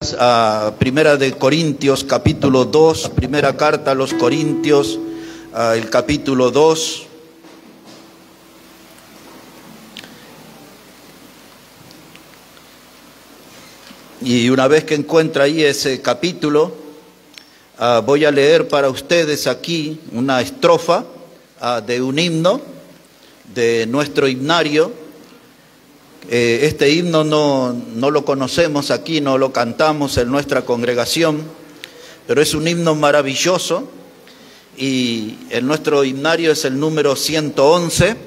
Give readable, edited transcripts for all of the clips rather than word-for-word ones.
A Primera de Corintios, capítulo 2, primera carta a los Corintios, el capítulo 2. Y una vez que encuentra ahí ese capítulo, voy a leer para ustedes aquí una estrofa de un himno de nuestro himnario. Este himno no lo conocemos aquí, no lo cantamos en nuestra congregación, pero es un himno maravilloso y en nuestro himnario es el número 111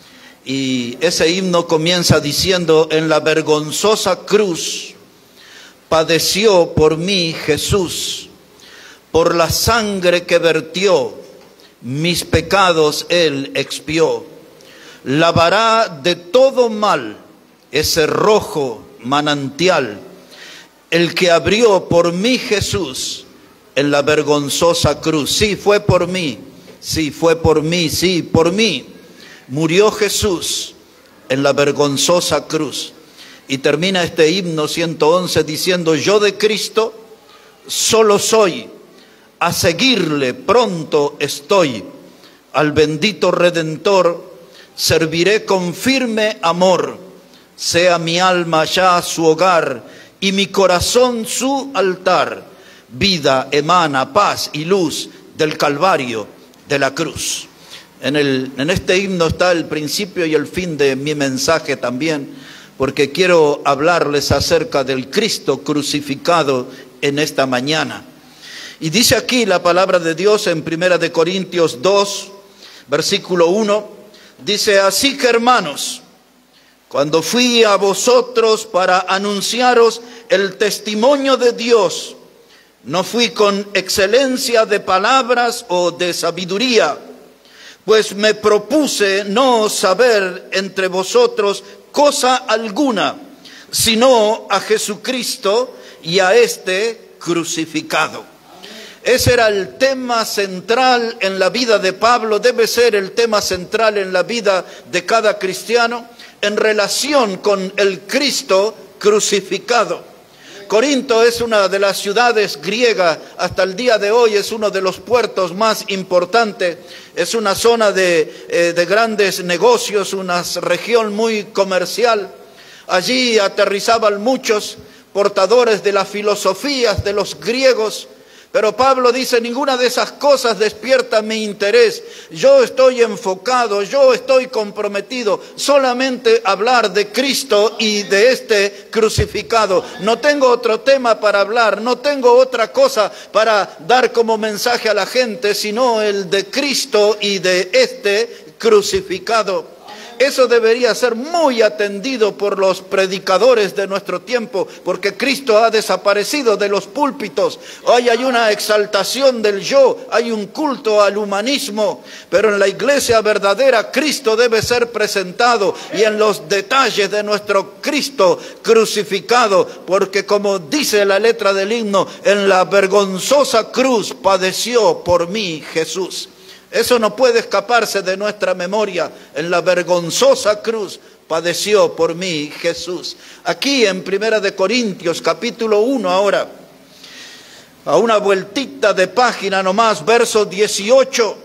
y ese himno comienza diciendo: en la vergonzosa cruz padeció por mí Jesús, por la sangre que vertió, mis pecados Él expió, lavará de todo mal ese rojo manantial, el que abrió por mí Jesús en la vergonzosa cruz. Sí, fue por mí, sí, fue por mí, sí, por mí murió Jesús en la vergonzosa cruz. Y termina este himno 111 diciendo: yo de Cristo solo soy, a seguirle pronto estoy, al bendito Redentor serviré con firme amor. Sea mi alma ya su hogar y mi corazón su altar. Vida emana paz y luz del Calvario de la cruz. En este himno está el principio y el fin de mi mensaje también, porque quiero hablarles acerca del Cristo crucificado en esta mañana. Y dice aquí la palabra de Dios en Primera de Corintios 2, versículo 1, dice: así que, hermanos, cuando fui a vosotros para anunciaros el testimonio de Dios, no fui con excelencia de palabras o de sabiduría, pues me propuse no saber entre vosotros cosa alguna, sino a Jesucristo y a este crucificado. Ese era el tema central en la vida de Pablo, debe ser el tema central en la vida de cada cristiano, en relación con el Cristo crucificado. Corinto es una de las ciudades griegas, hasta el día de hoy es uno de los puertos más importantes, es una zona de grandes negocios, una región muy comercial. Allí aterrizaban muchos portadores de las filosofías de los griegos. Pero Pablo dice: ninguna de esas cosas despierta mi interés. Yo estoy enfocado, yo estoy comprometido solamente a hablar de Cristo y de este crucificado. No tengo otro tema para hablar, no tengo otra cosa para dar como mensaje a la gente, sino el de Cristo y de este crucificado. Eso debería ser muy atendido por los predicadores de nuestro tiempo, porque Cristo ha desaparecido de los púlpitos. Hoy hay una exaltación del yo, hay un culto al humanismo, pero en la iglesia verdadera Cristo debe ser presentado, y en los detalles de nuestro Cristo crucificado, porque como dice la letra del himno, en la vergonzosa cruz padeció por mí Jesús. Eso no puede escaparse de nuestra memoria. En la vergonzosa cruz padeció por mí Jesús. Aquí en Primera de Corintios, capítulo 1 ahora, a una vueltita de página nomás, verso 18,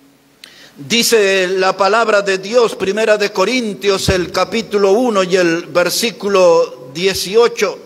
dice la palabra de Dios, Primera de Corintios, el capítulo 1 y el versículo 18.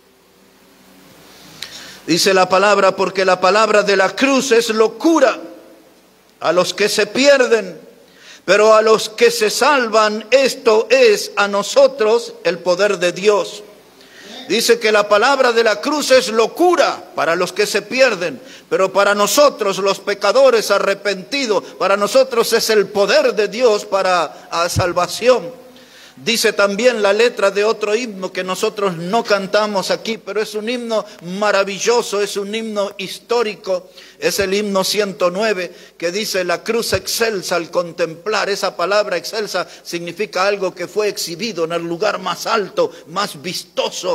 Dice la palabra: porque la palabra de la cruz es locura a los que se pierden, pero a los que se salvan, esto es a nosotros el poder de Dios. Dice que la palabra de la cruz es locura para los que se pierden, pero para nosotros los pecadores arrepentidos, para nosotros es el poder de Dios para salvación. Dice también la letra de otro himno que nosotros no cantamos aquí, pero es un himno maravilloso, es un himno histórico. Es el himno 109 que dice: la cruz excelsa al contemplar. Esa palabra excelsa significa algo que fue exhibido en el lugar más alto, más vistoso.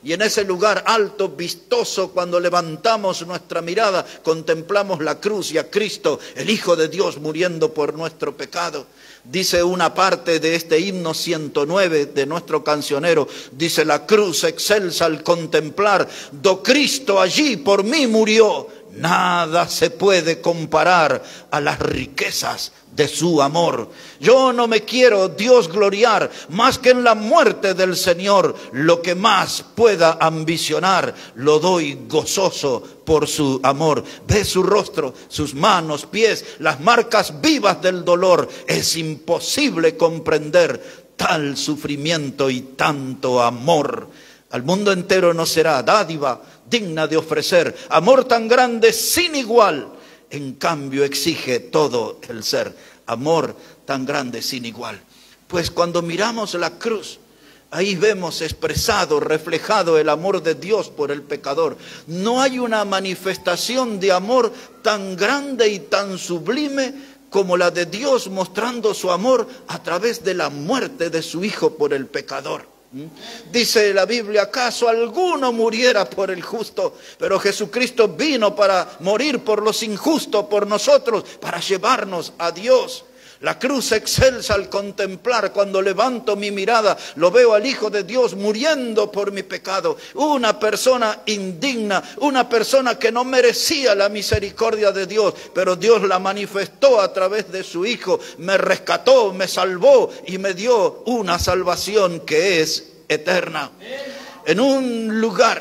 Y en ese lugar alto, vistoso, cuando levantamos nuestra mirada, contemplamos la cruz y a Cristo, el Hijo de Dios, muriendo por nuestro pecado. Dice una parte de este himno 109 de nuestro cancionero, dice: la cruz excelsa al contemplar, do Cristo allí por mí murió, nada se puede comparar a las riquezas de su amor. Yo no me quiero, Dios, gloriar más que en la muerte del Señor. Lo que más pueda ambicionar, lo doy gozoso por su amor. Ve su rostro, sus manos, pies, las marcas vivas del dolor. Es imposible comprender tal sufrimiento y tanto amor. Al mundo entero no será dádiva digna de ofrecer amor tan grande sin igual. En cambio exige todo el ser, amor tan grande sin igual. Pues cuando miramos la cruz, ahí vemos expresado, reflejado el amor de Dios por el pecador. No hay una manifestación de amor tan grande y tan sublime como la de Dios mostrando su amor a través de la muerte de su Hijo por el pecador. Dice la Biblia: ¿acaso alguno muriera por el justo? Pero Jesucristo vino para morir por los injustos, por nosotros, para llevarnos a Dios. La cruz excelsa al contemplar, cuando levanto mi mirada, lo veo al Hijo de Dios muriendo por mi pecado. Una persona indigna, una persona que no merecía la misericordia de Dios, pero Dios la manifestó a través de su Hijo. Me rescató, me salvó y me dio una salvación que es eterna. En un lugar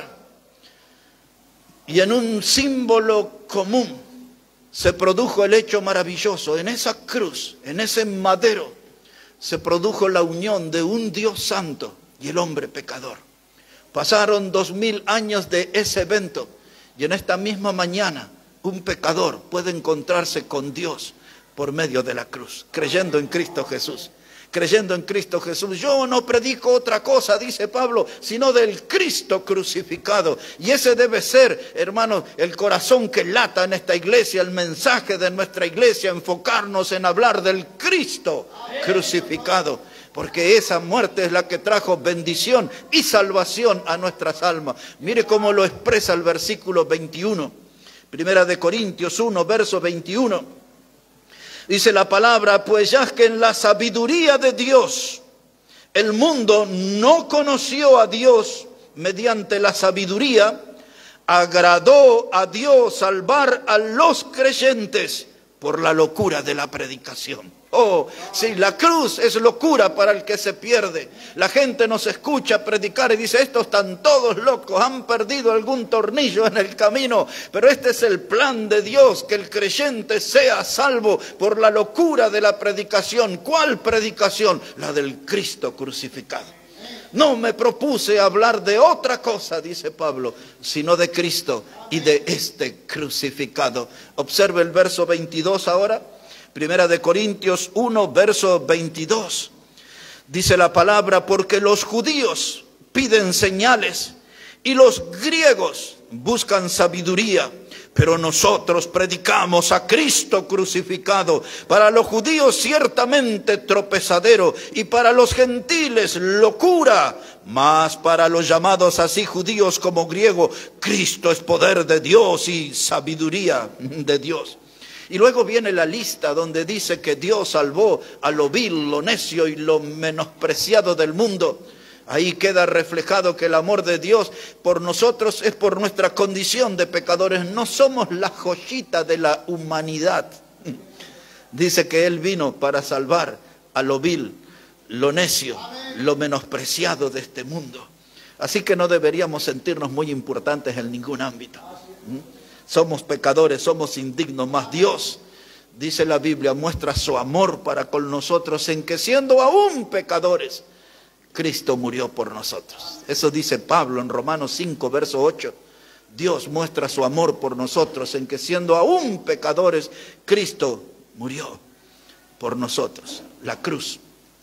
y en un símbolo común se produjo el hecho maravilloso. En esa cruz, en ese madero, se produjo la unión de un Dios santo y el hombre pecador. Pasaron 2000 años de ese evento y en esta misma mañana un pecador puede encontrarse con Dios por medio de la cruz, creyendo en Cristo Jesús. Creyendo en Cristo Jesús. Yo no predico otra cosa, dice Pablo, sino del Cristo crucificado. Y ese debe ser, hermanos, el corazón que lata en esta iglesia, el mensaje de nuestra iglesia, enfocarnos en hablar del Cristo crucificado. Porque esa muerte es la que trajo bendición y salvación a nuestras almas. Mire cómo lo expresa el versículo 21. Primera de Corintios 1, verso 21. Dice la palabra: pues ya que en la sabiduría de Dios el mundo no conoció a Dios mediante la sabiduría, agradó a Dios salvar a los creyentes por la locura de la predicación. Oh, sí, la cruz es locura para el que se pierde. La gente nos escucha predicar y dice: estos están todos locos, han perdido algún tornillo en el camino. Pero este es el plan de Dios, que el creyente sea salvo por la locura de la predicación. ¿Cuál predicación? La del Cristo crucificado. No me propuse hablar de otra cosa, dice Pablo, sino de Cristo y de este crucificado. Observe el verso 22 ahora. Primera de Corintios 1, verso 22. Dice la palabra: porque los judíos piden señales y los griegos buscan sabiduría, pero nosotros predicamos a Cristo crucificado, para los judíos ciertamente tropezadero y para los gentiles locura, mas para los llamados así judíos como griegos, Cristo es poder de Dios y sabiduría de Dios. Y luego viene la lista donde dice que Dios salvó a lo vil, lo necio y lo menospreciado del mundo. Ahí queda reflejado que el amor de Dios por nosotros es por nuestra condición de pecadores. No somos la joyita de la humanidad. Dice que Él vino para salvar a lo vil, lo necio, lo menospreciado de este mundo. Así que no deberíamos sentirnos muy importantes en ningún ámbito. Somos pecadores, somos indignos, mas Dios, dice la Biblia, muestra su amor para con nosotros en que siendo aún pecadores, Cristo murió por nosotros. Eso dice Pablo en Romanos 5, verso 8. Dios muestra su amor por nosotros en que siendo aún pecadores, Cristo murió por nosotros. La cruz.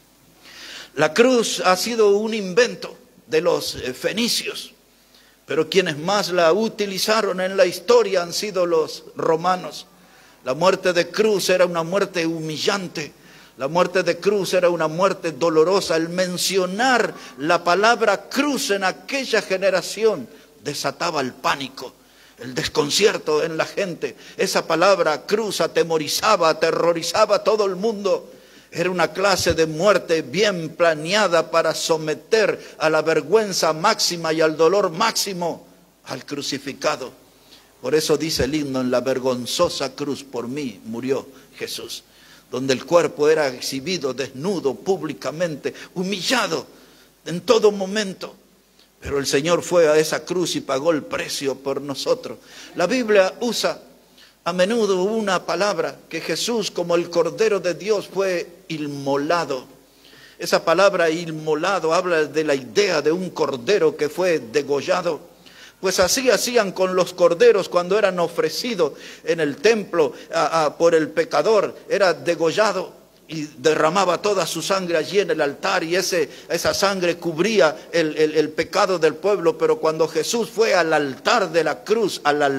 La cruz ha sido un invento de los fenicios. Pero quienes más la utilizaron en la historia han sido los romanos. La muerte de cruz era una muerte humillante. La muerte de cruz era una muerte dolorosa. El mencionar la palabra cruz en aquella generación desataba el pánico, el desconcierto en la gente. Esa palabra cruz atemorizaba, aterrorizaba a todo el mundo. Era una clase de muerte bien planeada para someter a la vergüenza máxima y al dolor máximo al crucificado. Por eso dice el himno: en la vergonzosa cruz por mí murió Jesús, donde el cuerpo era exhibido desnudo públicamente, humillado en todo momento. Pero el Señor fue a esa cruz y pagó el precio por nosotros. La Biblia usa a menudo una palabra, que Jesús, como el Cordero de Dios, fue inmolado. Esa palabra inmolado habla de la idea de un cordero que fue degollado. Pues así hacían con los corderos cuando eran ofrecidos en el templo por el pecador. Era degollado y derramaba toda su sangre allí en el altar, y esa sangre cubría el pecado del pueblo. Pero cuando Jesús fue al altar de la cruz,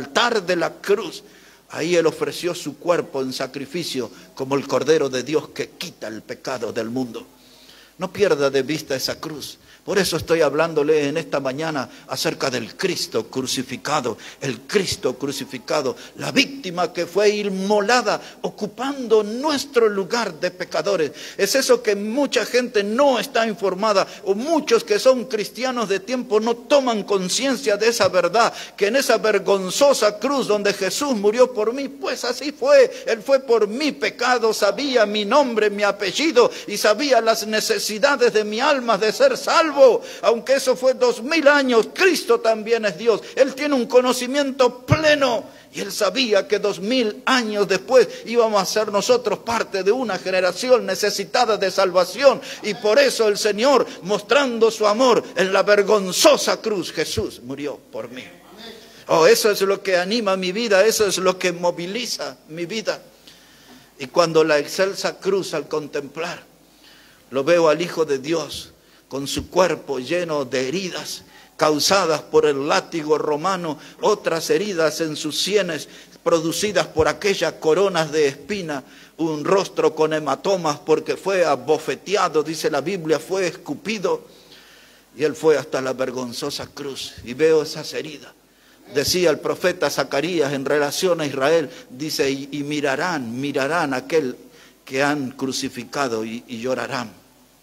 ahí Él ofreció su cuerpo en sacrificio como el Cordero de Dios que quita el pecado del mundo. No pierda de vista esa cruz. Por eso estoy hablándole en esta mañana acerca del Cristo crucificado. El Cristo crucificado, la víctima que fue inmolada, ocupando nuestro lugar de pecadores. Es eso que mucha gente no está informada, o muchos que son cristianos de tiempo no toman conciencia de esa verdad, que en esa vergonzosa cruz donde Jesús murió por mí, pues así fue. Él fue por mi pecado, sabía mi nombre, mi apellido, y sabía las necesidades de mi alma de ser salvo. Aunque eso fue 2000 años, Cristo también es Dios. Él tiene un conocimiento pleno, y Él sabía que 2000 años después íbamos a ser nosotros parte de una generación necesitada de salvación. Y por eso el Señor, mostrando su amor en la vergonzosa cruz, Jesús murió por mí. Oh, eso es lo que anima mi vida, eso es lo que moviliza mi vida. Y cuando la excelsa cruz, al contemplar, lo veo al Hijo de Dios con su cuerpo lleno de heridas causadas por el látigo romano, otras heridas en sus sienes producidas por aquellas coronas de espina, un rostro con hematomas porque fue abofeteado, dice la Biblia, fue escupido, y Él fue hasta la vergonzosa cruz. Y veo esas heridas. Decía el profeta Zacarías en relación a Israel, dice, y mirarán aquel que han crucificado y llorarán.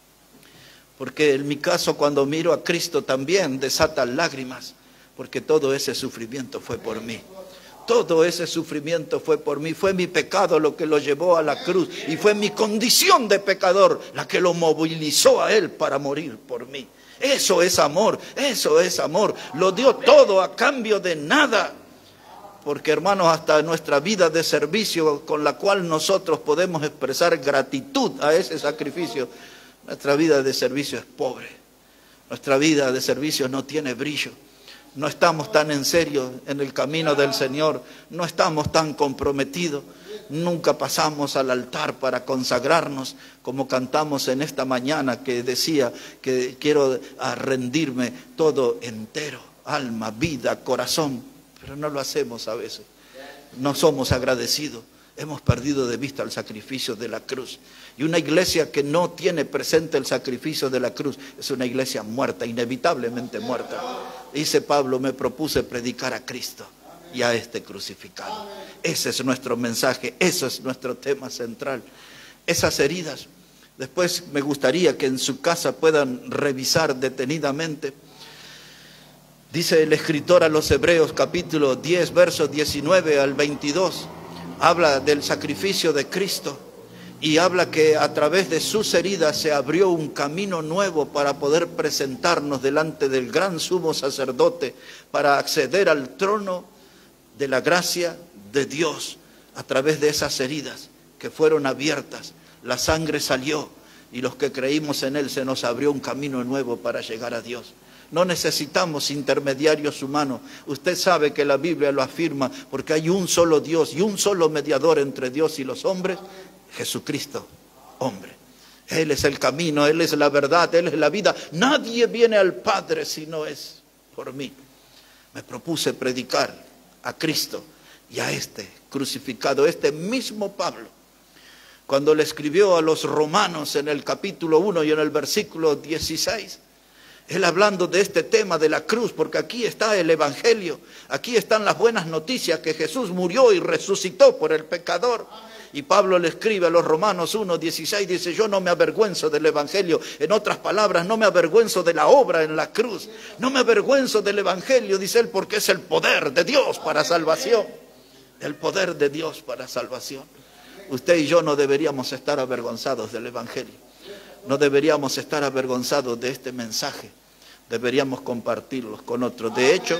Porque en mi caso, cuando miro a Cristo, también desata lágrimas, porque todo ese sufrimiento fue por mí. Todo ese sufrimiento fue por mí. Fue mi pecado lo que lo llevó a la cruz, y fue mi condición de pecador la que lo movilizó a Él para morir por mí. Eso es amor, eso es amor. Lo dio todo a cambio de nada. Porque, hermanos, hasta nuestra vida de servicio, con la cual nosotros podemos expresar gratitud a ese sacrificio, nuestra vida de servicio es pobre. Nuestra vida de servicio no tiene brillo. No estamos tan en serio en el camino del Señor. No estamos tan comprometidos. Nunca pasamos al altar para consagrarnos, como cantamos en esta mañana, que decía que quiero rendirme todo entero, alma, vida, corazón. Pero no lo hacemos a veces. No somos agradecidos. Hemos perdido de vista el sacrificio de la cruz. Y una iglesia que no tiene presente el sacrificio de la cruz es una iglesia muerta, inevitablemente muerta. Dice Pablo, me propuse predicar a Cristo y a este crucificado. Ese es nuestro mensaje, eso es nuestro tema central. Esas heridas, después me gustaría que en su casa puedan revisar detenidamente. Dice el escritor a los Hebreos, capítulo 10, versos 19 al 22, habla del sacrificio de Cristo y habla que a través de sus heridas se abrió un camino nuevo para poder presentarnos delante del gran sumo sacerdote, para acceder al trono de la gracia de Dios. A través de esas heridas que fueron abiertas, la sangre salió, y los que creímos en Él se nos abrió un camino nuevo para llegar a Dios. No necesitamos intermediarios humanos. Usted sabe que la Biblia lo afirma, porque hay un solo Dios y un solo mediador entre Dios y los hombres, Jesucristo, hombre. Él es el camino, Él es la verdad, Él es la vida. Nadie viene al Padre si no es por mí. Me propuse predicar a Cristo y a este crucificado, este mismo Pablo. cuando le escribió a los romanos en el capítulo 1 y en el versículo 16. Él hablando de este tema de la cruz, porque aquí está el evangelio, aquí están las buenas noticias que Jesús murió y resucitó por el pecador. Y Pablo le escribe a los Romanos 1:16, dice: yo no me avergüenzo del evangelio. En otras palabras, no me avergüenzo de la obra en la cruz. No me avergüenzo del evangelio, dice él, porque es el poder de Dios para salvación. El poder de Dios para salvación. Usted y yo no deberíamos estar avergonzados del evangelio. No deberíamos estar avergonzados de este mensaje. Deberíamos compartirlos con otros. De hecho,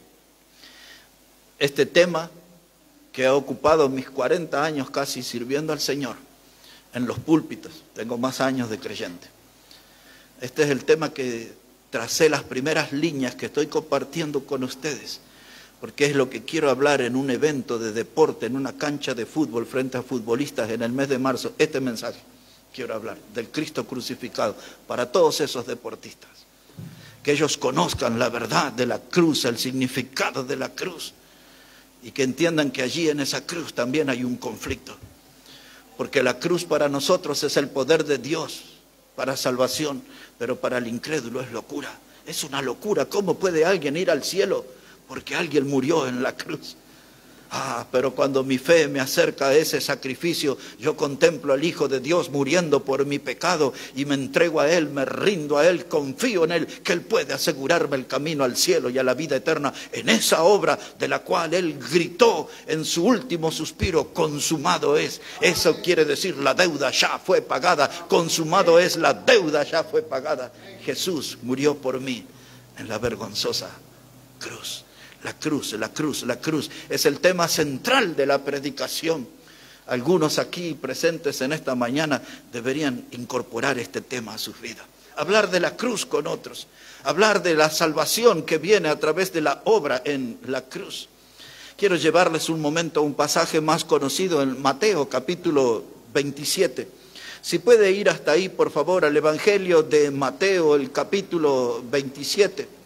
este tema que ha ocupado mis 40 años casi sirviendo al Señor en los púlpitos, tengo más años de creyente. Este es el tema que tracé las primeras líneas que estoy compartiendo con ustedes, porque es lo que quiero hablar en un evento de deporte, en una cancha de fútbol frente a futbolistas en el mes de marzo. Este mensaje quiero hablar, del Cristo crucificado, para todos esos deportistas. Que ellos conozcan la verdad de la cruz, el significado de la cruz. Y que entiendan que allí en esa cruz también hay un conflicto. Porque la cruz para nosotros es el poder de Dios para salvación, pero para el incrédulo es locura. Es una locura. ¿Cómo puede alguien ir al cielo? Porque alguien murió en la cruz. Pero cuando mi fe me acerca a ese sacrificio, yo contemplo al Hijo de Dios muriendo por mi pecado y me entrego a Él, me rindo a Él, confío en Él, que Él puede asegurarme el camino al cielo y a la vida eterna en esa obra de la cual Él gritó en su último suspiro: consumado es. Eso quiere decir, la deuda ya fue pagada. Consumado es, la deuda ya fue pagada. Jesús murió por mí en la vergonzosa cruz. La cruz, la cruz, la cruz es el tema central de la predicación. Algunos aquí presentes en esta mañana deberían incorporar este tema a sus vidas. Hablar de la cruz con otros. Hablar de la salvación que viene a través de la obra en la cruz. Quiero llevarles un momento a un pasaje más conocido en Mateo capítulo 27. Si puede ir hasta ahí, por favor, al Evangelio de Mateo, el capítulo 27.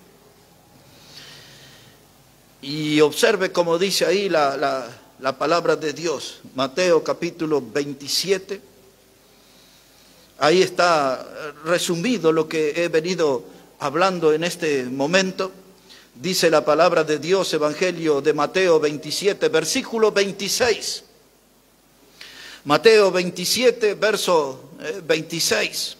Y observe cómo dice ahí la palabra de Dios. Mateo capítulo 27. Ahí está resumido lo que he venido hablando en este momento. Dice la palabra de Dios, Evangelio de Mateo 27, versículo 26. Mateo 27, verso 26.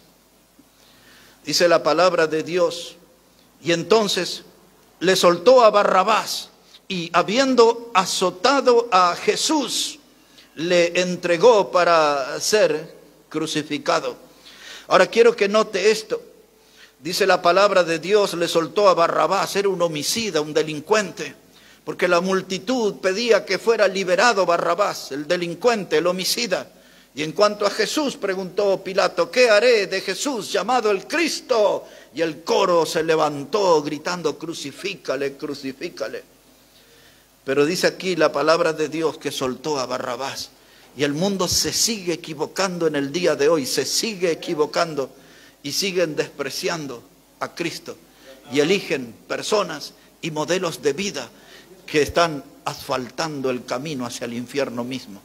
Dice la palabra de Dios: y entonces le soltó a Barrabás, y habiendo azotado a Jesús, le entregó para ser crucificado. Ahora quiero que note esto. Dice la palabra de Dios, le soltó a Barrabás. Era un homicida, un delincuente, porque la multitud pedía que fuera liberado Barrabás, el delincuente, el homicida. Y en cuanto a Jesús, preguntó Pilato: ¿qué haré de Jesús llamado el Cristo? Y el coro se levantó gritando: crucifícale, crucifícale. Pero dice aquí la palabra de Dios que soltó a Barrabás. Y el mundo se sigue equivocando en el día de hoy, se sigue equivocando y siguen despreciando a Cristo. Y eligen personas y modelos de vida que están asfaltando el camino hacia el infierno mismo.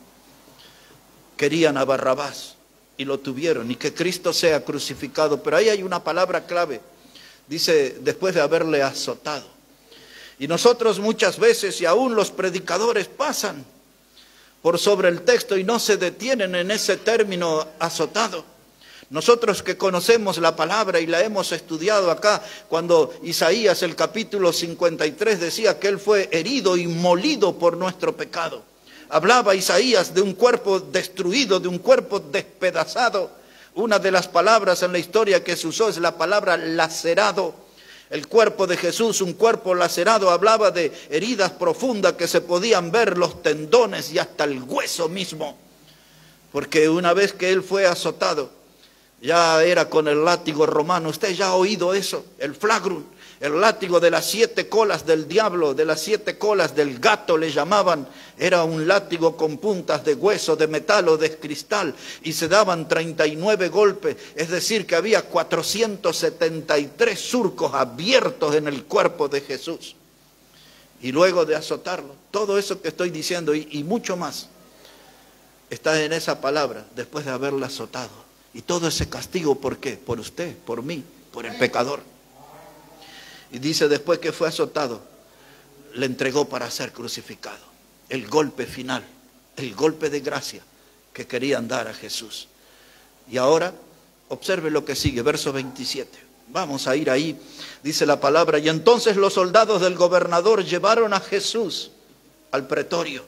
Querían a Barrabás y lo tuvieron, y que Cristo sea crucificado. Pero ahí hay una palabra clave. Dice, después de haberle azotado. Y nosotros muchas veces, y aún los predicadores, pasan por sobre el texto y no se detienen en ese término azotado. Nosotros que conocemos la palabra y la hemos estudiado acá, cuando Isaías el capítulo 53 decía que Él fue herido y molido por nuestro pecado. Hablaba Isaías de un cuerpo destruido, de un cuerpo despedazado. Una de las palabras en la historia que se usó es la palabra lacerado. El cuerpo de Jesús, un cuerpo lacerado, hablaba de heridas profundas que se podían ver, los tendones y hasta el hueso mismo. Porque una vez que Él fue azotado, ya era con el látigo romano. Usted ya ha oído eso, el flagrum, el látigo de las 7 colas del diablo, de las 7 colas del gato le llamaban. Era un látigo con puntas de hueso, de metal o de cristal, y se daban 39 golpes, es decir que había 473 surcos abiertos en el cuerpo de Jesús. Y luego de azotarlo, todo eso que estoy diciendo y mucho más, está en esa palabra, después de haberla azotado. Y todo ese castigo, ¿por qué? Por usted, por mí, por el pecador. Y dice, después que fue azotado, le entregó para ser crucificado. El golpe final, el golpe de gracia que querían dar a Jesús. Y ahora, observe lo que sigue, verso 27. Vamos a ir ahí, dice la palabra. Y entonces los soldados del gobernador llevaron a Jesús al pretorio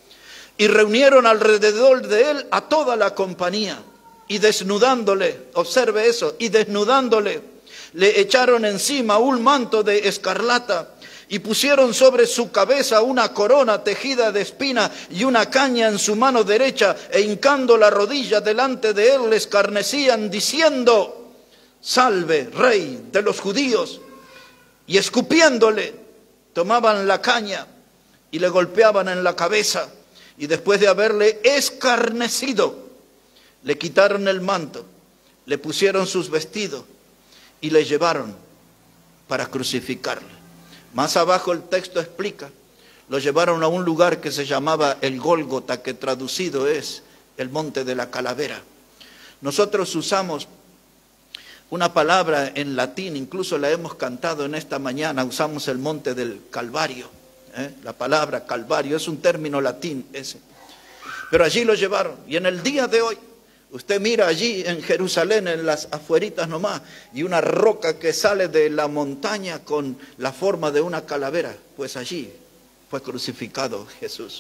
y reunieron alrededor de él a toda la compañía. Y desnudándole, observe eso, y desnudándole, le echaron encima un manto de escarlata y pusieron sobre su cabeza una corona tejida de espina y una caña en su mano derecha, e hincando la rodilla delante de él le escarnecían diciendo: salve, rey de los judíos. Y escupiéndole, tomaban la caña y le golpeaban en la cabeza, y después de haberle escarnecido, le quitaron el manto, le pusieron sus vestidos y le llevaron para crucificarle. Más abajo el texto explica, lo llevaron a un lugar que se llamaba el Gólgota, que traducido es el monte de la calavera. Nosotros usamos una palabra en latín, incluso la hemos cantado en esta mañana, usamos el monte del Calvario. La palabra Calvario es un término latín ese. Pero allí lo llevaron, y en el día de hoy, usted mira allí en Jerusalén, en las afueritas nomás, y una roca que sale de la montaña con la forma de una calavera. Pues allí fue crucificado Jesús.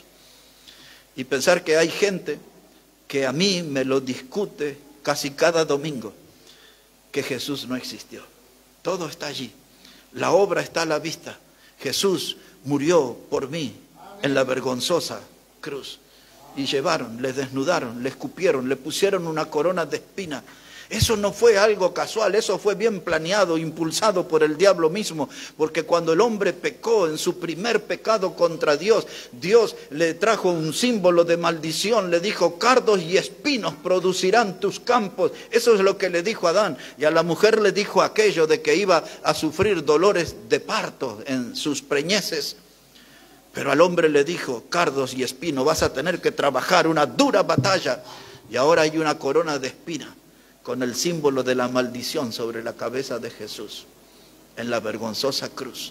Y pensar que hay gente que a mí me lo discute casi cada domingo, que Jesús no existió. Todo está allí. La obra está a la vista. Jesús murió por mí en la vergonzosa cruz. Y llevaron, le desnudaron, le escupieron, le pusieron una corona de espina. Eso no fue algo casual, eso fue bien planeado, impulsado por el diablo mismo, porque cuando el hombre pecó en su primer pecado contra Dios, Dios le trajo un símbolo de maldición, le dijo: cardos y espinos producirán tus campos. Eso es lo que le dijo a Adán, y a la mujer le dijo aquello de que iba a sufrir dolores de parto en sus preñeces. Pero al hombre le dijo: cardos y espinos, vas a tener que trabajar una dura batalla. Y ahora hay una corona de espina con el símbolo de la maldición sobre la cabeza de Jesús en la vergonzosa cruz.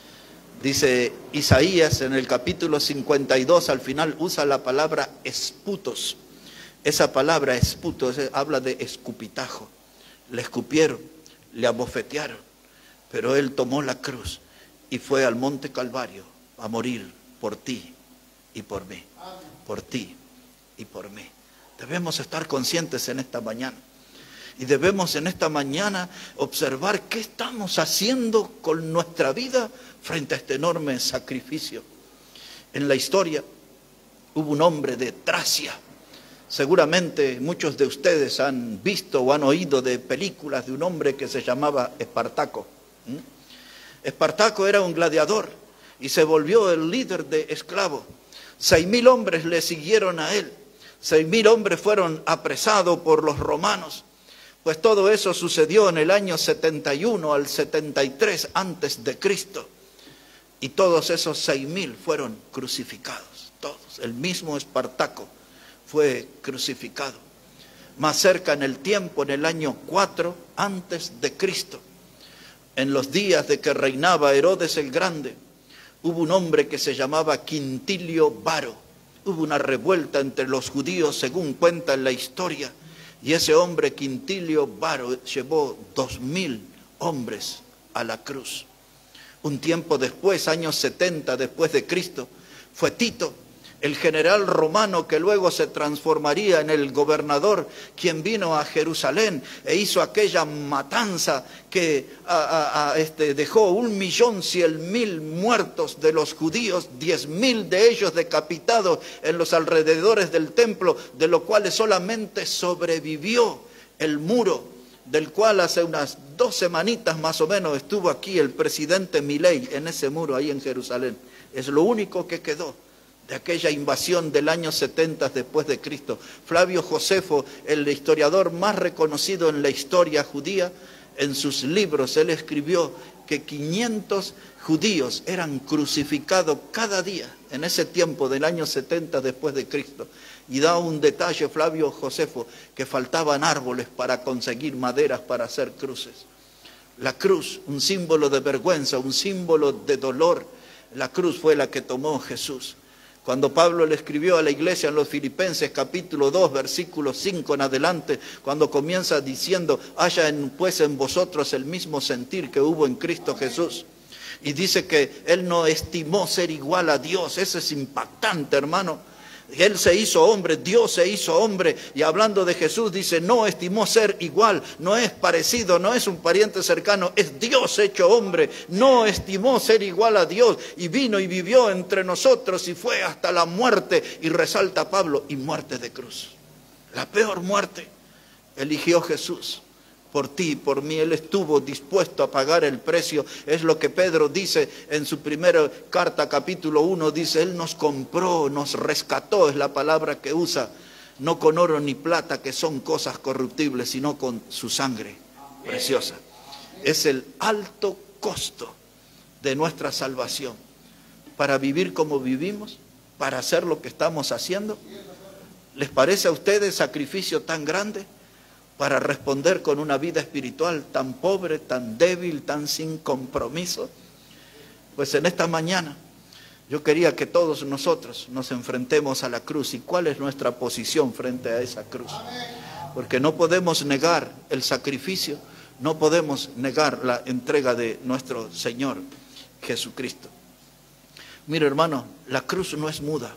Dice Isaías en el capítulo 52, al final usa la palabra esputos. Esa palabra esputos habla de escupitajo. Le escupieron, le abofetearon, pero él tomó la cruz y fue al monte Calvario a morir por ti y por mí, por ti y por mí. Debemos estar conscientes en esta mañana, y debemos en esta mañana observar qué estamos haciendo con nuestra vida frente a este enorme sacrificio. En la historia hubo un hombre de Tracia. Seguramente muchos de ustedes han visto o han oído de películas de un hombre que se llamaba Espartaco. Espartaco era un gladiador y se volvió el líder de esclavos. 6.000 hombres le siguieron a él. 6.000 hombres fueron apresados por los romanos. Pues todo eso sucedió en el año 71 al 73 antes de Cristo. Y todos esos 6.000 fueron crucificados. Todos. El mismo Espartaco fue crucificado. Más cerca en el tiempo, en el año 4 antes de Cristo, en los días de que reinaba Herodes el Grande, hubo un hombre que se llamaba Quintilio Varo. Hubo una revuelta entre los judíos, según cuenta en la historia, y ese hombre Quintilio Varo llevó 2.000 hombres a la cruz. Un tiempo después, años 70 después de Cristo, fue Tito, el general romano que luego se transformaría en el gobernador, quien vino a Jerusalén e hizo aquella matanza que dejó 1.100.000 muertos de los judíos, 10.000 de ellos decapitados en los alrededores del templo, de lo cual solamente sobrevivió el muro, del cual hace unas 2 semanitas más o menos estuvo aquí el presidente Milei en ese muro ahí en Jerusalén. Es lo único que quedó de aquella invasión del año 70 después de Cristo. Flavio Josefo, el historiador más reconocido en la historia judía, en sus libros, él escribió que 500 judíos eran crucificados cada día en ese tiempo del año 70 después de Cristo. Y da un detalle Flavio Josefo, que faltaban árboles para conseguir maderas para hacer cruces. La cruz, un símbolo de vergüenza, un símbolo de dolor. La cruz fue la que tomó Jesús. Cuando Pablo le escribió a la iglesia en los Filipenses capítulo 2, versículo 5 en adelante, cuando comienza diciendo, haya pues en vosotros el mismo sentir que hubo en Cristo Jesús. Y dice que él no estimó ser igual a Dios. Eso es impactante, hermano. Él se hizo hombre, Dios se hizo hombre, y hablando de Jesús dice, no estimó ser igual, no es parecido, no es un pariente cercano, es Dios hecho hombre, no estimó ser igual a Dios, y vino y vivió entre nosotros y fue hasta la muerte, y resalta Pablo, y muerte de cruz. La peor muerte eligió Jesús. Por ti, por mí, Él estuvo dispuesto a pagar el precio. Es lo que Pedro dice en su primera carta, capítulo 1, dice, Él nos compró, nos rescató, es la palabra que usa, no con oro ni plata, que son cosas corruptibles, sino con su sangre preciosa. Es el alto costo de nuestra salvación. Para vivir como vivimos, para hacer lo que estamos haciendo, ¿les parece a ustedes sacrificio tan grande? Para responder con una vida espiritual tan pobre, tan débil, tan sin compromiso. Pues en esta mañana yo quería que todos nosotros nos enfrentemos a la cruz. ¿Y cuál es nuestra posición frente a esa cruz? Porque no podemos negar el sacrificio, no podemos negar la entrega de nuestro Señor Jesucristo. Mira, hermano, la cruz no es muda.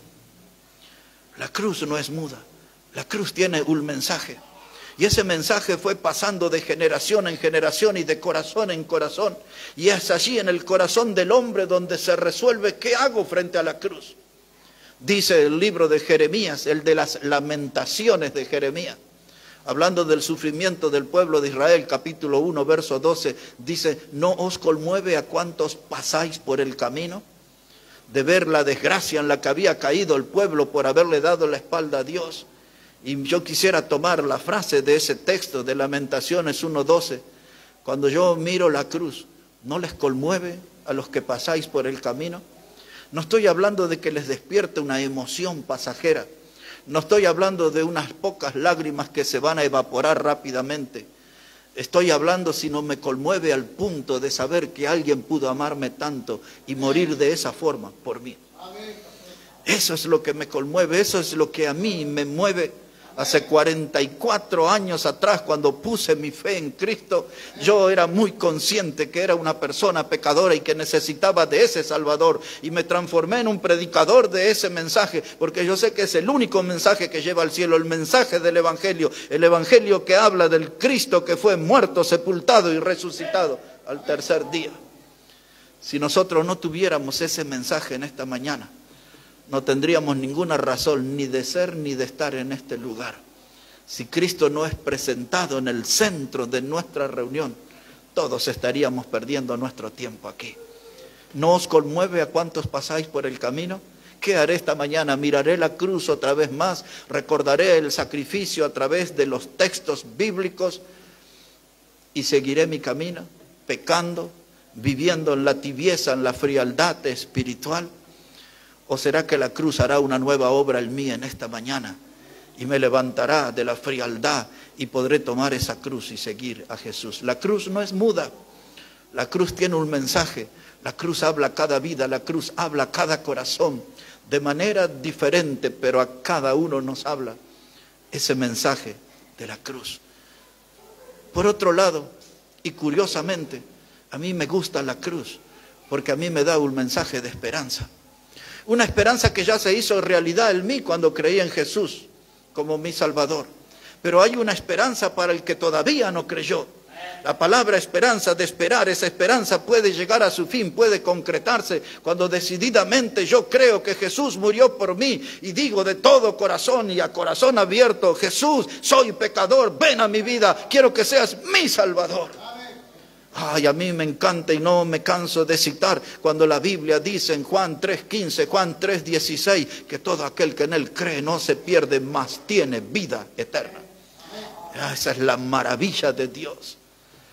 La cruz no es muda. La cruz tiene un mensaje. Y ese mensaje fue pasando de generación en generación y de corazón en corazón. Y es allí en el corazón del hombre donde se resuelve qué hago frente a la cruz. Dice el libro de Jeremías, el de las lamentaciones de Jeremías, hablando del sufrimiento del pueblo de Israel, capítulo 1, verso 12, dice, ¿no os conmueve a cuantos pasáis por el camino? De ver la desgracia en la que había caído el pueblo por haberle dado la espalda a Dios. Y yo quisiera tomar la frase de ese texto de Lamentaciones 1:12. Cuando yo miro la cruz, ¿no les conmueve a los que pasáis por el camino? No estoy hablando de que les despierte una emoción pasajera. No estoy hablando de unas pocas lágrimas que se van a evaporar rápidamente. Estoy hablando si no me conmueve al punto de saber que alguien pudo amarme tanto y morir de esa forma por mí. Eso es lo que me conmueve, eso es lo que a mí me mueve. Hace 44 años atrás, cuando puse mi fe en Cristo, yo era muy consciente que era una persona pecadora y que necesitaba de ese Salvador. Y me transformé en un predicador de ese mensaje, porque yo sé que es el único mensaje que lleva al cielo, el mensaje del Evangelio. El Evangelio que habla del Cristo que fue muerto, sepultado y resucitado al tercer día. Si nosotros no tuviéramos ese mensaje en esta mañana, no tendríamos ninguna razón ni de ser ni de estar en este lugar. Si Cristo no es presentado en el centro de nuestra reunión, todos estaríamos perdiendo nuestro tiempo aquí. ¿No os conmueve a cuántos pasáis por el camino? ¿Qué haré esta mañana? Miraré la cruz otra vez más, recordaré el sacrificio a través de los textos bíblicos y seguiré mi camino, pecando, viviendo en la tibieza, en la frialdad espiritual. ¿O será que la cruz hará una nueva obra en mí en esta mañana y me levantará de la frialdad y podré tomar esa cruz y seguir a Jesús? La cruz no es muda, la cruz tiene un mensaje, la cruz habla a cada vida, la cruz habla a cada corazón de manera diferente, pero a cada uno nos habla ese mensaje de la cruz. Por otro lado, y curiosamente, a mí me gusta la cruz porque a mí me da un mensaje de esperanza. Una esperanza que ya se hizo realidad en mí cuando creí en Jesús como mi Salvador. Pero hay una esperanza para el que todavía no creyó. La palabra esperanza, de esperar, esa esperanza puede llegar a su fin, puede concretarse cuando decididamente yo creo que Jesús murió por mí y digo de todo corazón y a corazón abierto, Jesús, soy pecador, ven a mi vida, quiero que seas mi Salvador. Ay, a mí me encanta y no me canso de citar cuando la Biblia dice en Juan 3:15, Juan 3:16, que todo aquel que en Él cree no se pierde, mas tiene vida eterna. Esa es la maravilla de Dios.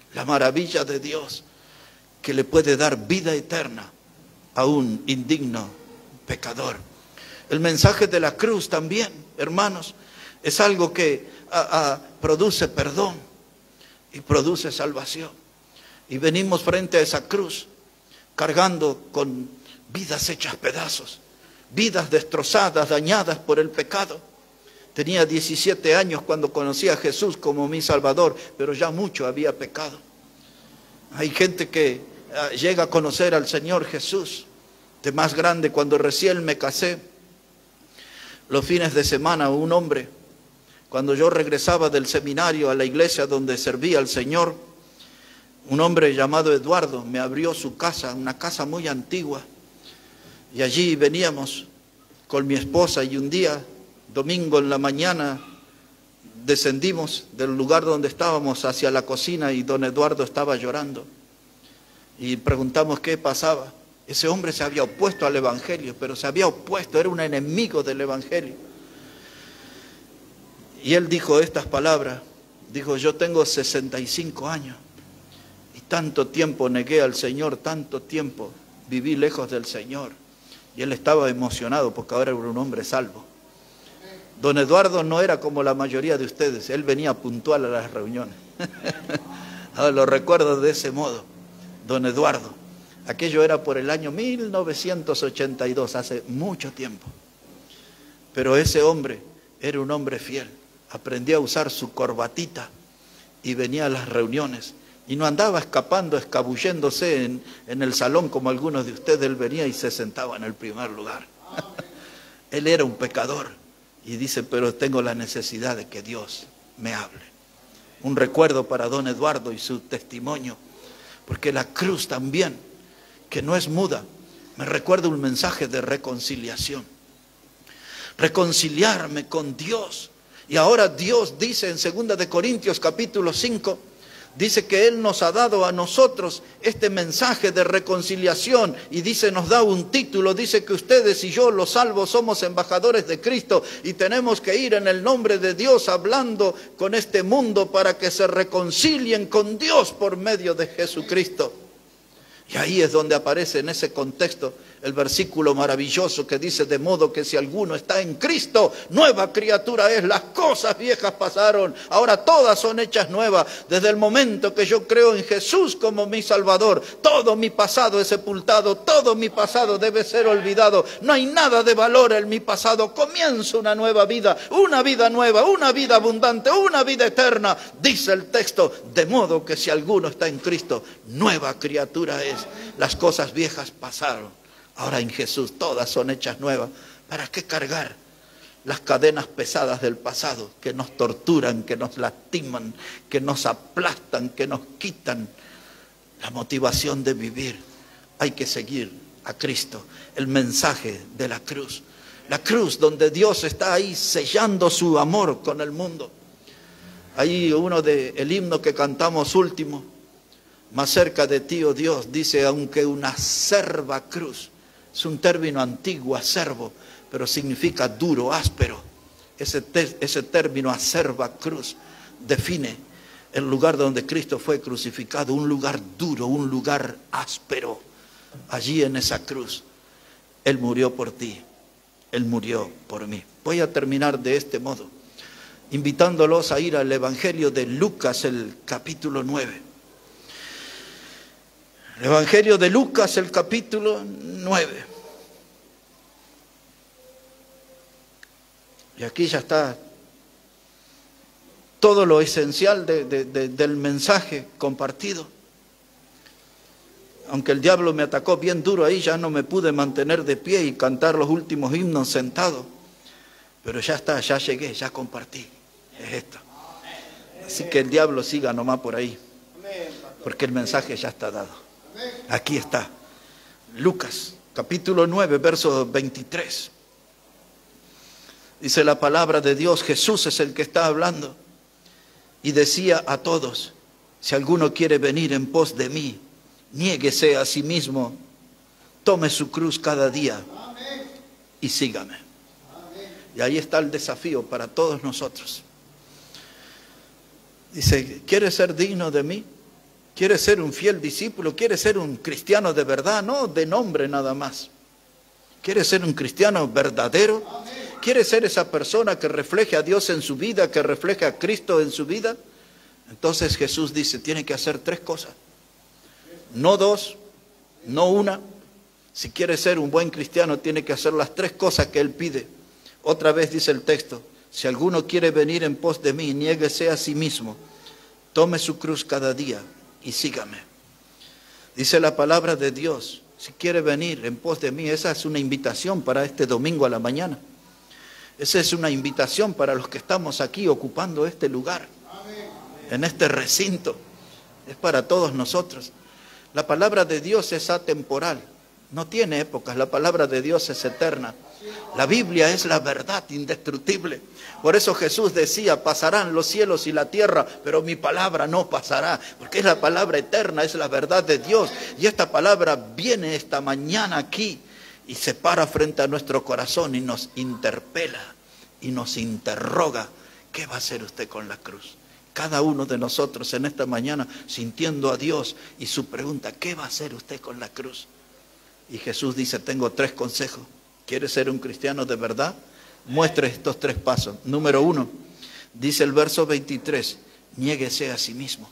La maravilla de Dios que le puede dar vida eterna a un indigno pecador. El mensaje de la cruz también, hermanos, es algo que produce perdón y produce salvación. Y venimos frente a esa cruz cargando con vidas hechas pedazos, vidas destrozadas, dañadas por el pecado. Tenía 17 años cuando conocí a Jesús como mi Salvador, pero ya mucho había pecado. Hay gente que llega a conocer al Señor Jesús de más grande. Cuando recién me casé, los fines de semana, un hombre, cuando yo regresaba del seminario a la iglesia donde servía al Señor, un hombre llamado Eduardo me abrió su casa, una casa muy antigua, y allí veníamos con mi esposa, y un día, domingo en la mañana, descendimos del lugar donde estábamos hacia la cocina y don Eduardo estaba llorando. Y preguntamos qué pasaba. Ese hombre se había opuesto al Evangelio, pero se había opuesto, era un enemigo del Evangelio. Y él dijo estas palabras, dijo: yo tengo 65 años y tanto tiempo negué al Señor, tanto tiempo viví lejos del Señor. Y él estaba emocionado porque ahora era un hombre salvo. Don Eduardo no era como la mayoría de ustedes, él venía puntual a las reuniones. Lo recuerdo de ese modo, don Eduardo. Aquello era por el año 1982, hace mucho tiempo. Pero ese hombre era un hombre fiel. Aprendió a usar su corbatita y venía a las reuniones. Y no andaba escapando, escabulléndose en el salón como algunos de ustedes. Él venía y se sentaba en el primer lugar. Él era un pecador. Y dice: pero tengo la necesidad de que Dios me hable. Un recuerdo para don Eduardo y su testimonio. Porque la cruz también, que no es muda, me recuerda un mensaje de reconciliación. Reconciliarme con Dios. Y ahora Dios dice en 2 de Corintios capítulo 5, dice que Él nos ha dado a nosotros este mensaje de reconciliación. Y dice, nos da un título, dice que ustedes y yo, los salvos, somos embajadores de Cristo. Y tenemos que ir en el nombre de Dios hablando con este mundo para que se reconcilien con Dios por medio de Jesucristo. Y ahí es donde aparece en ese contexto el versículo maravilloso que dice: de modo que si alguno está en Cristo, nueva criatura es, las cosas viejas pasaron, ahora todas son hechas nuevas. Desde el momento que yo creo en Jesús como mi Salvador, todo mi pasado es sepultado, todo mi pasado debe ser olvidado, no hay nada de valor en mi pasado, comienzo una nueva vida, una vida nueva, una vida abundante, una vida eterna. Dice el texto: de modo que si alguno está en Cristo, nueva criatura es, las cosas viejas pasaron. Ahora en Jesús todas son hechas nuevas. ¿Para qué cargar las cadenas pesadas del pasado que nos torturan, que nos lastiman, que nos aplastan, que nos quitan la motivación de vivir? Hay que seguir a Cristo, el mensaje de la cruz. La cruz donde Dios está ahí sellando su amor con el mundo. Ahí uno del himno que cantamos último, más cerca de ti, oh Dios, dice: aunque una acerba cruz. Es un término antiguo, acerbo, pero significa duro, áspero. Ese término acerba cruz define el lugar donde Cristo fue crucificado, un lugar duro, un lugar áspero. Allí en esa cruz, Él murió por ti, Él murió por mí. Voy a terminar de este modo, invitándolos a ir al Evangelio de Lucas, el capítulo 9. El Evangelio de Lucas, el capítulo 9. Y aquí ya está todo lo esencial del mensaje compartido. Aunque el diablo me atacó bien duro ahí, ya no me pude mantener de pie y cantar los últimos himnos sentado. Pero ya está, ya llegué, ya compartí. Es esto. Así que el diablo siga nomás por ahí, porque el mensaje ya está dado. Aquí está, Lucas, capítulo 9, verso 23. Dice la palabra de Dios, Jesús es el que está hablando. Y decía a todos: si alguno quiere venir en pos de mí, niéguese a sí mismo, tome su cruz cada día y sígame. Y ahí está el desafío para todos nosotros. Dice: ¿quieres ser digno de mí? ¿Quiere ser un fiel discípulo? ¿Quiere ser un cristiano de verdad? No de nombre nada más. ¿Quiere ser un cristiano verdadero? ¿Quiere ser esa persona que refleje a Dios en su vida, que refleje a Cristo en su vida? Entonces Jesús dice, tiene que hacer 3 cosas. No 2, no 1. Si quiere ser un buen cristiano, tiene que hacer las 3 cosas que Él pide. Otra vez dice el texto, si alguno quiere venir en pos de mí, niéguese a sí mismo, tome su cruz cada día y sígame. Dice la palabra de Dios, si quiere venir en pos de mí, esa es una invitación para este domingo a la mañana. Esa es una invitación para los que estamos aquí ocupando este lugar, en este recinto. Es para todos nosotros. La palabra de Dios es atemporal, no tiene épocas, la palabra de Dios es eterna. La Biblia es la verdad indestructible. Por eso Jesús decía, pasarán los cielos y la tierra, pero mi palabra no pasará, porque es la palabra eterna, es la verdad de Dios. Y esta palabra viene esta mañana aquí y se para frente a nuestro corazón y nos interpela y nos interroga, ¿qué va a hacer usted con la cruz? Cada uno de nosotros en esta mañana sintiendo a Dios y su pregunta, ¿qué va a hacer usted con la cruz? Y Jesús dice, tengo 3 consejos. ¿Quiere ser un cristiano de verdad? Muestre estos 3 pasos. Número 1, dice el verso 23, niéguese a sí mismo.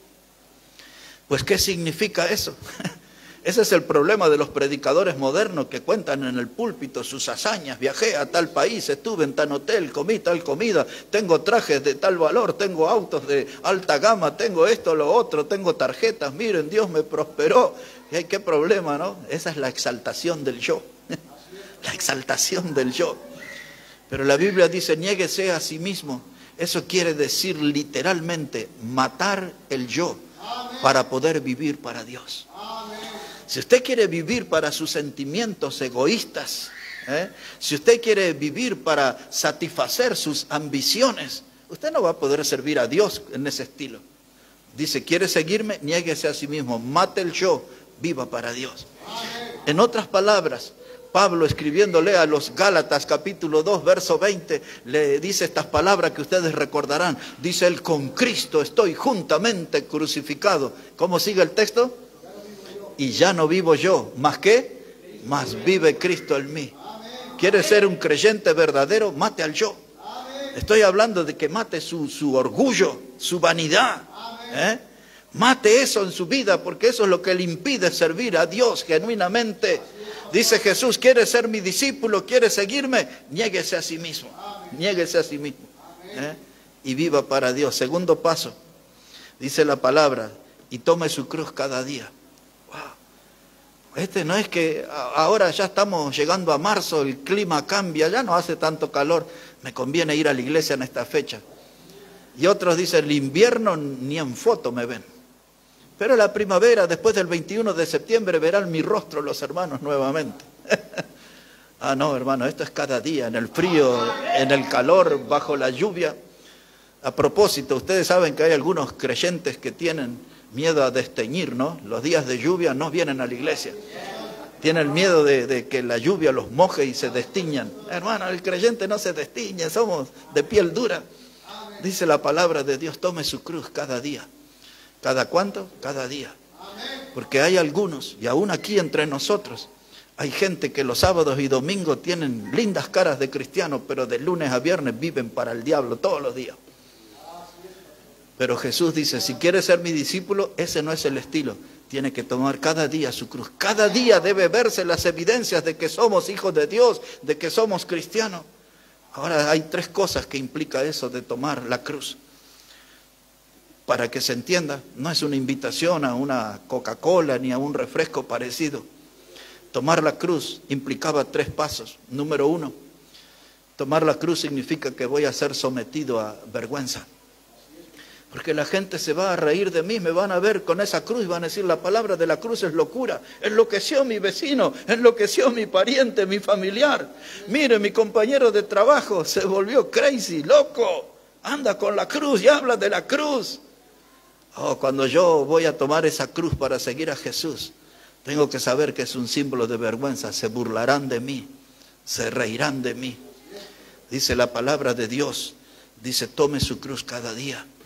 Pues, ¿qué significa eso? Ese es el problema de los predicadores modernos que cuentan en el púlpito sus hazañas. Viajé a tal país, estuve en tal hotel, comí tal comida, tengo trajes de tal valor, tengo autos de alta gama, tengo esto, lo otro, tengo tarjetas, miren, Dios me prosperó. ¿Y qué problema, no? Esa es la exaltación del yo. La exaltación del yo. Pero la Biblia dice, niéguese a sí mismo. Eso quiere decir literalmente matar el yo para poder vivir para Dios. Si usted quiere vivir para sus sentimientos egoístas, si usted quiere vivir para satisfacer sus ambiciones, usted no va a poder servir a Dios en ese estilo. Dice, ¿quiere seguirme? Niéguese a sí mismo, mate el yo, viva para Dios. En otras palabras, Pablo, escribiéndole a los Gálatas capítulo 2 verso 20, le dice estas palabras que ustedes recordarán. Dice él, con Cristo estoy juntamente crucificado. ¿Cómo sigue el texto? Y ya no vivo yo, ¿más qué? Más vive Cristo en mí. ¿Quiere ser un creyente verdadero? Mate al yo. Estoy hablando de que mate su orgullo, su vanidad. Mate eso en su vida, porque eso es lo que le impide servir a Dios genuinamente. Dice Jesús, ¿quiere ser mi discípulo? ¿Quiere seguirme? Niéguese a sí mismo. Niéguese a sí mismo. Y viva para Dios. Segundo paso, dice la palabra, y tome su cruz cada día. Wow. No es que ahora ya estamos llegando a marzo, el clima cambia, ya no hace tanto calor, me conviene ir a la iglesia en esta fecha. Y otros dicen, el invierno ni en foto me ven. Pero la primavera, después del 21 de septiembre, verán mi rostro los hermanos nuevamente. Ah, no, hermano, esto es cada día, en el frío, en el calor, bajo la lluvia. A propósito, ustedes saben que hay algunos creyentes que tienen miedo a desteñir, ¿no? Los días de lluvia no vienen a la iglesia. Tienen miedo de que la lluvia los moje y se destiñan. Hermano, el creyente no se destiñe, somos de piel dura. Dice la palabra de Dios, tome su cruz cada día. ¿Cada cuánto? Cada día. Porque hay algunos, y aún aquí entre nosotros, hay gente que los sábados y domingos tienen lindas caras de cristianos, pero de lunes a viernes viven para el diablo todos los días. Pero Jesús dice, si quiere ser mi discípulo, ese no es el estilo. Tiene que tomar cada día su cruz. Cada día debe verse las evidencias de que somos hijos de Dios, de que somos cristianos. Ahora hay 3 cosas que implica eso de tomar la cruz. Para que se entienda, no es una invitación a una Coca-Cola ni a un refresco parecido. Tomar la cruz implicaba 3 pasos. Número 1, tomar la cruz significa que voy a ser sometido a vergüenza. Porque la gente se va a reír de mí, me van a ver con esa cruz y van a decir, la palabra de la cruz es locura. Enloqueció mi vecino, enloqueció mi pariente, mi familiar. Mire, mi compañero de trabajo se volvió crazy, loco. Anda con la cruz y habla de la cruz. Oh, cuando yo voy a tomar esa cruz para seguir a Jesús, tengo que saber que es un símbolo de vergüenza. Se burlarán de mí, se reirán de mí. Dice la palabra de Dios, dice, tome su cruz cada día.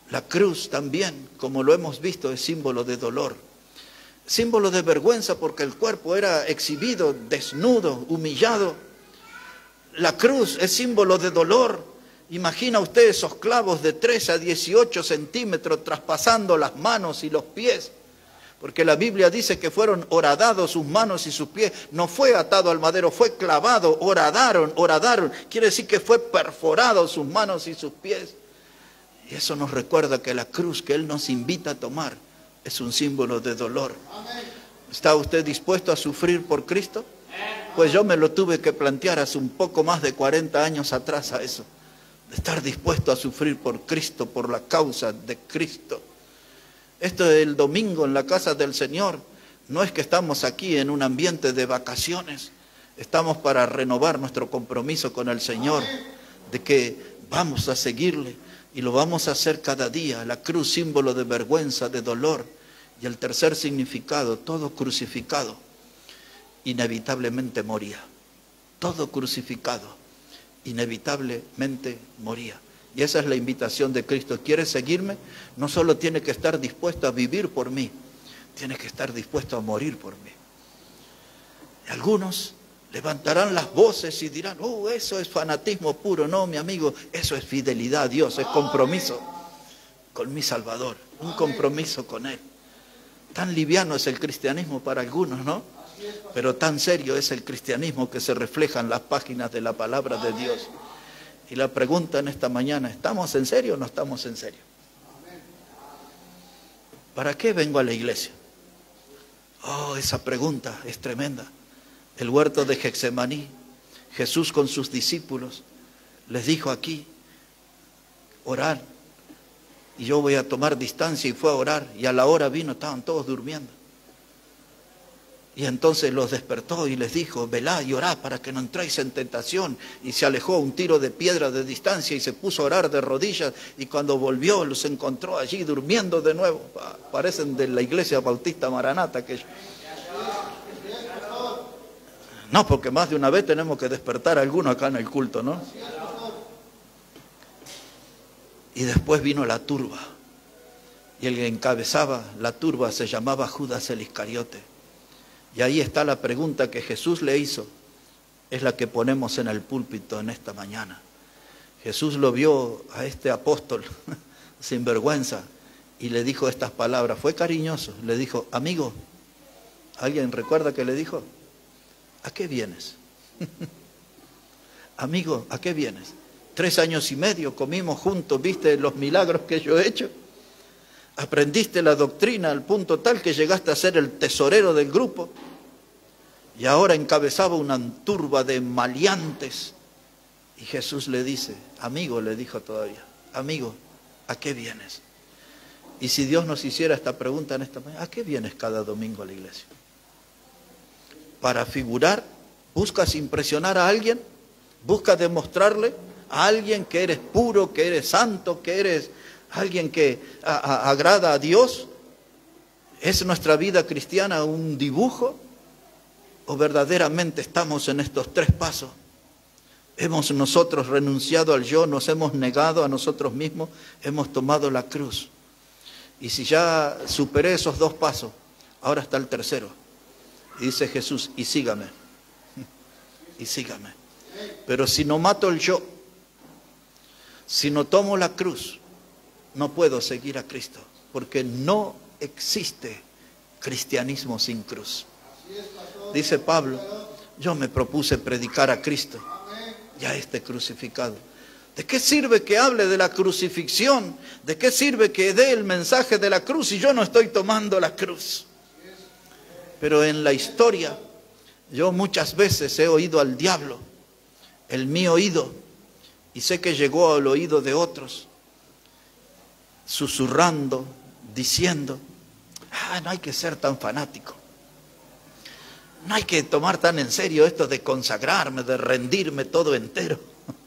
La cruz también, como lo hemos visto, es símbolo de dolor. Símbolo de vergüenza porque el cuerpo era exhibido, desnudo, humillado. La cruz es símbolo de dolor. Imagina usted esos clavos de 13 a 18 centímetros traspasando las manos y los pies. Porque la Biblia dice que fueron horadados sus manos y sus pies. No fue atado al madero, fue clavado, horadaron. Quiere decir que fue perforado sus manos y sus pies. Y eso nos recuerda que la cruz que Él nos invita a tomar es un símbolo de dolor. ¿Está usted dispuesto a sufrir por Cristo? Pues yo me lo tuve que plantear hace un poco más de 40 años atrás a eso. De estar dispuesto a sufrir por Cristo, por la causa de Cristo. Esto es el domingo en la casa del Señor. No es que estamos aquí en un ambiente de vacaciones. Estamos para renovar nuestro compromiso con el Señor. De que vamos a seguirle. Y lo vamos a hacer cada día. La cruz, símbolo de vergüenza, de dolor. Y el tercer significado, todo crucificado, inevitablemente moría. Todo crucificado, inevitablemente moría. Y esa es la invitación de Cristo. ¿Quieres seguirme? No solo tiene que estar dispuesto a vivir por mí, tiene que estar dispuesto a morir por mí. Y algunos levantarán las voces y dirán, eso es fanatismo puro. No, mi amigo, eso es fidelidad a Dios, es compromiso con mi Salvador, un compromiso con Él. Tan liviano es el cristianismo para algunos, ¿no? Pero tan serio es el cristianismo que se refleja en las páginas de la palabra de Dios. Y la pregunta en esta mañana, ¿estamos en serio o no estamos en serio? ¿Para qué vengo a la iglesia? Esa pregunta es tremenda. El huerto de Getsemaní, Jesús con sus discípulos les dijo aquí, orar. Y yo voy a tomar distancia y fue a orar. Y a la hora vino, estaban todos durmiendo. Y entonces los despertó y les dijo, velad y orad para que no entréis en tentación. Y se alejó un tiro de piedra de distancia y se puso a orar de rodillas. Y cuando volvió los encontró allí durmiendo de nuevo. Parecen de la iglesia bautista Maranata aquellos. No, porque más de una vez tenemos que despertar a alguno acá en el culto, ¿no? Y después vino la turba. Y el que encabezaba la turba se llamaba Judas el Iscariote. Y ahí está la pregunta que Jesús le hizo. Es la que ponemos en el púlpito en esta mañana. Jesús lo vio a este apóstol sin vergüenza y le dijo estas palabras. Fue cariñoso. Le dijo, amigo, ¿alguien recuerda que le dijo? ¿A qué vienes? Amigo, ¿a qué vienes? 3 años y medio comimos juntos, viste los milagros que yo he hecho. Aprendiste la doctrina al punto tal que llegaste a ser el tesorero del grupo. Y ahora encabezaba una turba de maleantes. Y Jesús le dice, amigo, le dijo todavía, amigo, ¿a qué vienes? Y si Dios nos hiciera esta pregunta en esta mañana, ¿a qué vienes cada domingo a la iglesia? ¿Para figurar? ¿Buscas impresionar a alguien? ¿Buscas demostrarle a alguien que eres puro, que eres santo, que eres alguien que agrada a Dios? ¿Es nuestra vida cristiana un dibujo? ¿O verdaderamente estamos en estos 3 pasos? ¿Hemos nosotros renunciado al yo? ¿Nos hemos negado a nosotros mismos? ¿Hemos tomado la cruz? Y si ya superé esos 2 pasos, ahora está el tercero. Y dice Jesús, y sígame. Y sígame. Pero si no mato el yo, si no tomo la cruz, no puedo seguir a Cristo, porque no existe cristianismo sin cruz. Dice Pablo, yo me propuse predicar a Cristo, ya esté crucificado. ¿De qué sirve que hable de la crucifixión? ¿De qué sirve que dé el mensaje de la cruz si yo no estoy tomando la cruz? Pero en la historia, yo muchas veces he oído al diablo, el mi oído, y sé que llegó al oído de otros, susurrando, diciendo, no hay que ser tan fanático. No hay que tomar tan en serio esto de consagrarme, de rendirme todo entero.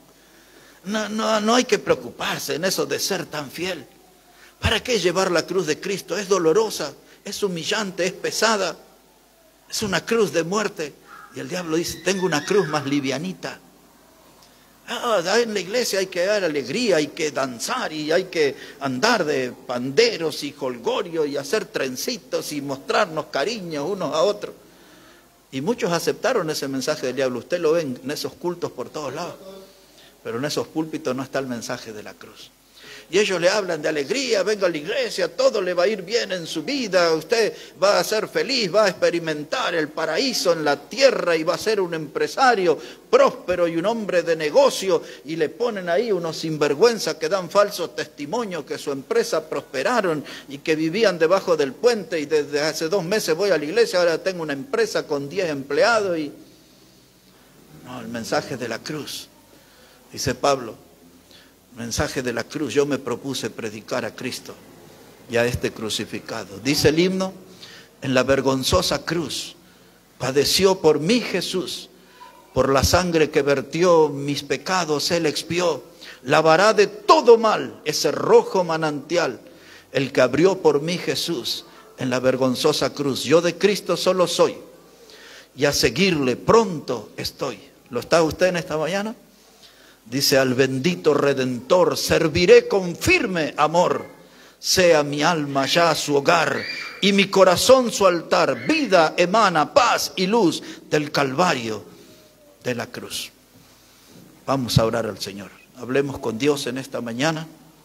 No hay que preocuparse en eso de ser tan fiel. ¿Para qué llevar la cruz de Cristo? Es dolorosa, es humillante, es pesada. Es una cruz de muerte. Y el diablo dice, tengo una cruz más livianita. En la iglesia hay que dar alegría, hay que danzar y hay que andar de panderos y jolgorio y hacer trencitos y mostrarnos cariño unos a otros. Y muchos aceptaron ese mensaje del diablo. Usted lo ve en esos cultos por todos lados. Pero en esos púlpitos no está el mensaje de la cruz. Y ellos le hablan de alegría, venga a la iglesia, todo le va a ir bien en su vida, usted va a ser feliz, va a experimentar el paraíso en la tierra y va a ser un empresario próspero y un hombre de negocio, y le ponen ahí unos sinvergüenzas que dan falsos testimonios que su empresa prosperaron y que vivían debajo del puente, y desde hace 2 meses voy a la iglesia, ahora tengo una empresa con 10 empleados. Y no, el mensaje de la cruz, dice Pablo, mensaje de la cruz. Yo me propuse predicar a Cristo y a este crucificado. Dice el himno, en la vergonzosa cruz padeció por mí Jesús, por la sangre que vertió mis pecados él expió, lavará de todo mal ese rojo manantial, el que abrió por mí Jesús en la vergonzosa cruz. Yo de Cristo solo soy y a seguirle pronto estoy. ¿Lo está usted en esta mañana? Dice, al bendito Redentor serviré con firme amor, sea mi alma ya su hogar y mi corazón su altar, vida emana paz y luz del Calvario de la cruz. Vamos a orar al Señor, hablemos con Dios en esta mañana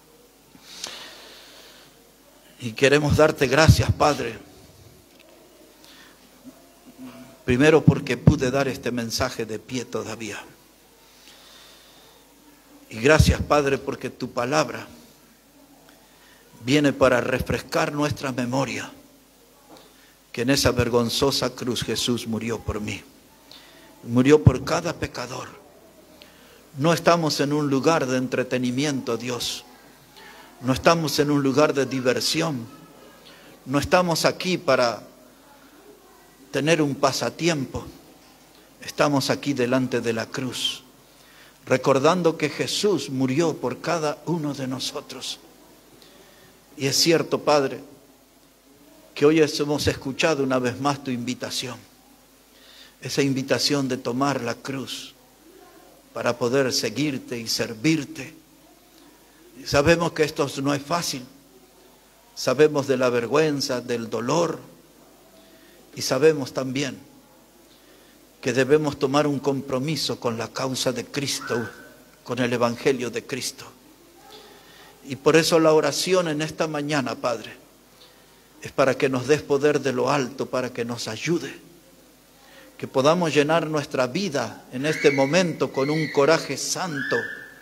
y queremos darte gracias, Padre, primero porque pude dar este mensaje de pie todavía. Y gracias, Padre, porque tu palabra viene para refrescar nuestra memoria, que en esa vergonzosa cruz Jesús murió por mí, murió por cada pecador. No estamos en un lugar de entretenimiento, Dios, no estamos en un lugar de diversión, no estamos aquí para tener un pasatiempo, estamos aquí delante de la cruz, recordando que Jesús murió por cada uno de nosotros. Y es cierto, Padre, que hoy hemos escuchado una vez más tu invitación, esa invitación de tomar la cruz para poder seguirte y servirte. Y sabemos que esto no es fácil, sabemos de la vergüenza, del dolor, y sabemos también que debemos tomar un compromiso con la causa de Cristo, con el Evangelio de Cristo. Y por eso la oración en esta mañana, Padre, es para que nos des poder de lo alto, para que nos ayude, que podamos llenar nuestra vida en este momento con un coraje santo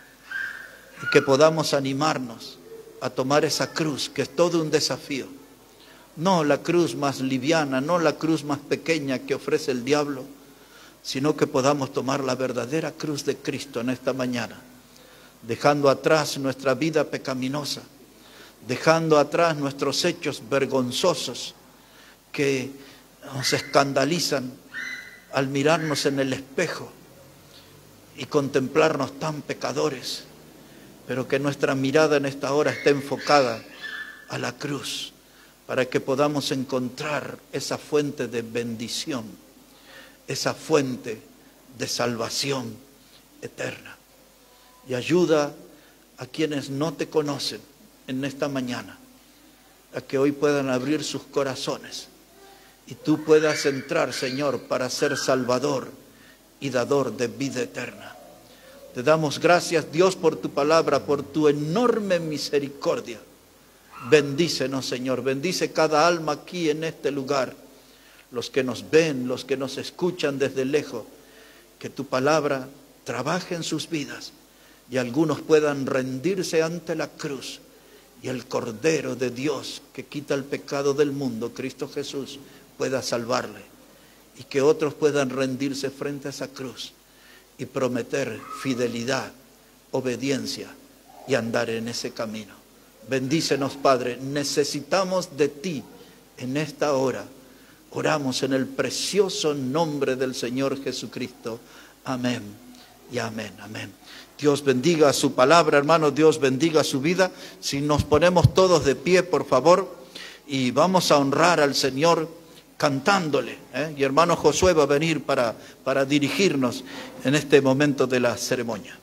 y que podamos animarnos a tomar esa cruz, que es todo un desafío. No la cruz más liviana, no la cruz más pequeña que ofrece el diablo, sino que podamos tomar la verdadera cruz de Cristo en esta mañana, dejando atrás nuestra vida pecaminosa, dejando atrás nuestros hechos vergonzosos que nos escandalizan al mirarnos en el espejo y contemplarnos tan pecadores, pero que nuestra mirada en esta hora esté enfocada a la cruz, para que podamos encontrar esa fuente de bendición, esa fuente de salvación eterna. Y ayuda a quienes no te conocen en esta mañana, a que hoy puedan abrir sus corazones y tú puedas entrar, Señor, para ser Salvador y dador de vida eterna. Te damos gracias, Dios, por tu palabra, por tu enorme misericordia. Bendícenos, Señor, bendice cada alma aquí en este lugar, los que nos ven, los que nos escuchan desde lejos, que tu palabra trabaje en sus vidas y algunos puedan rendirse ante la cruz y el Cordero de Dios que quita el pecado del mundo, Cristo Jesús, pueda salvarle, y que otros puedan rendirse frente a esa cruz y prometer fidelidad, obediencia y andar en ese camino. Bendícenos, Padre, necesitamos de ti en esta hora. Oramos en el precioso nombre del Señor Jesucristo. Amén y amén, amén. Dios bendiga su palabra, hermanos, Dios bendiga su vida. Si nos ponemos todos de pie, por favor, y vamos a honrar al Señor cantándole. Y hermano Josué va a venir para dirigirnos en este momento de la ceremonia.